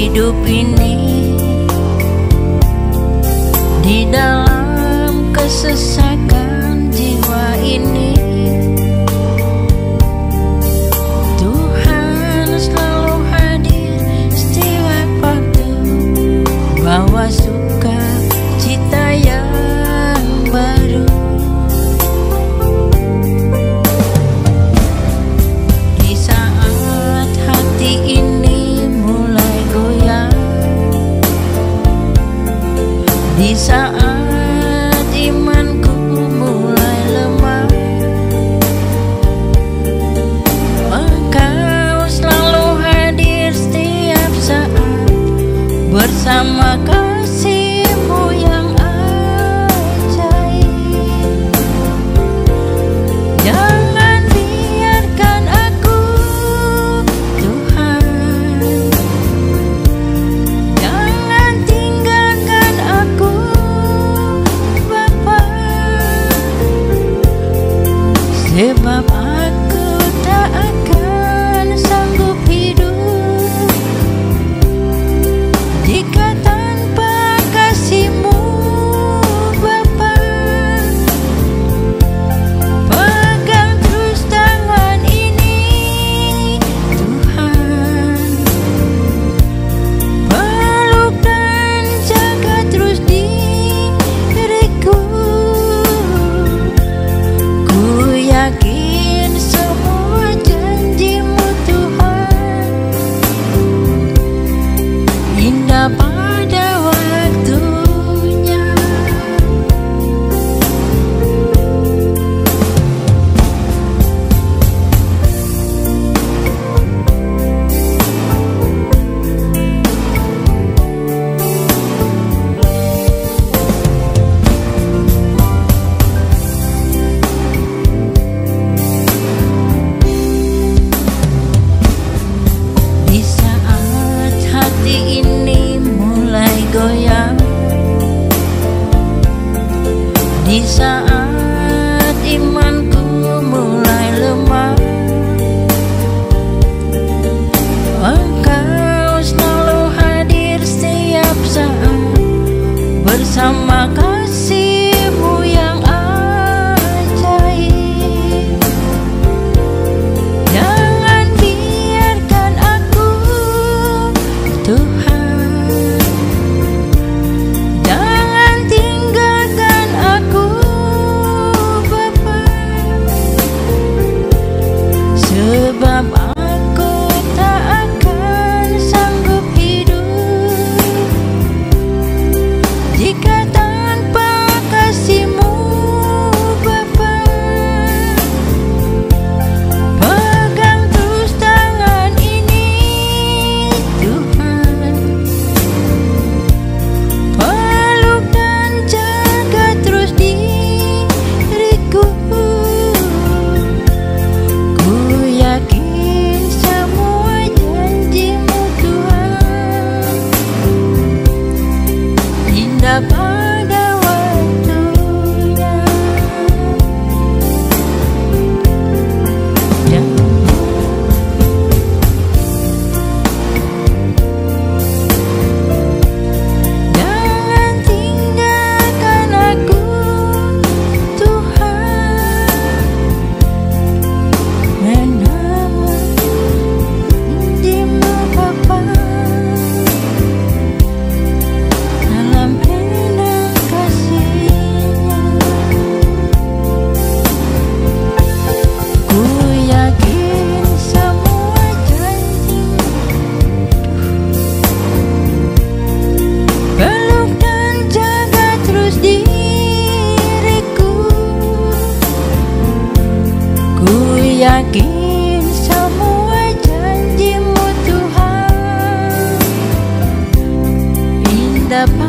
hidup ini di dalam kesesakan jiwa ini. Tuhan selalu hadir setiap waktu, bawa sukacita yang baru. Di saat hati ini mulai goyang, di saat imanku mulai lemah, Engkau selalu hadir setiap saat bersama kasih-Mu yang ajaib. Jangan biarkan aku, Tuhan, jangan tinggalkan aku, Bapa, sebab aku tak akan sanggup hidup jika tanpa kasih-Mu, Bapa. Pegang terus tangan ini, Tuhan, peluk dan jaga terus diriku. Ku yakin semua janji-Mu, Tuhan, indah pada waktunya. Di saat hati ini mulai goyang, di saat imanku mulai lemah, Engkau selalu hadir setiap saat bersama kasih-Mu yang ajaib. Jangan biarkan aku, Tuhan, jangan tinggalkan aku, Bapa, sebab aku tak akan sanggup hidup jika tanpa kasih-Mu, Bapa. Pegang terus tangan ini, Tuhan, peluk dan jaga terus diriku. Ku yakin semua janji-Mu, Tuhan, indah pada waktunya. Jangan tinggalkan aku, Tuhan, menawan janji-Mu, Bapa, dalam hendak kasih-Nya. Ku yakin semua janji-Mu, peluk dan jaga terus diriku. Ku yakin semua janji-Mu, Tuhan, indah